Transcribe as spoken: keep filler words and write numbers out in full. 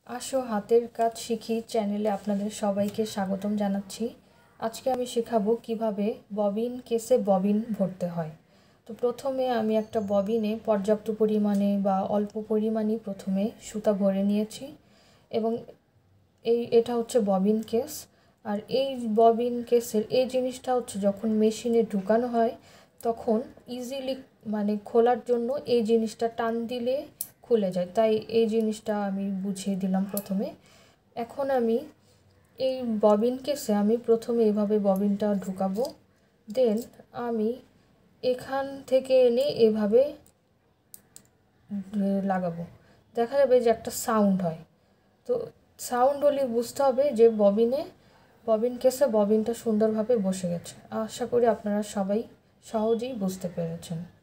আসো হাতের কাজ শিখি চ্যানেলে আপনাদের সবাইকে স্বাগতম জানাচ্ছি। আজকে আমি শেখাবো কিভাবে ববিন কেসে ববিন ভরতে হয়। তো প্রথমে আমি একটা ববিনে পর্যাপ্ত পরিমাণে বা অল্প পরিমাণই প্রথমে সুতা ভরে নিয়েছি এবং এই এটা হচ্ছে ববিন কেস। আর এই ববিন কেসের এই জিনিসটা হচ্ছে যখন মেশিনে ঢুকানো হয় তখন ইজিলি মানে খোলার জন্য এই জিনিসটা টান দিলে খুলে যায়, তাই এই জিনিসটা আমি বুঝিয়ে দিলাম প্রথমে। এখন আমি এই ববিন কেসে আমি প্রথমে এভাবে ববিনটা ঢুকাবো, দেন আমি এখান থেকে এনে এভাবে লাগাবো। দেখা যাবে যে একটা সাউন্ড হয়, তো সাউন্ড হলে বুঝতে হবে যে ববিনে ববিন কেসে ববিনটা সুন্দরভাবে বসে গেছে। আশা করি আপনারা সবাই সহজেই বুঝতে পেরেছেন।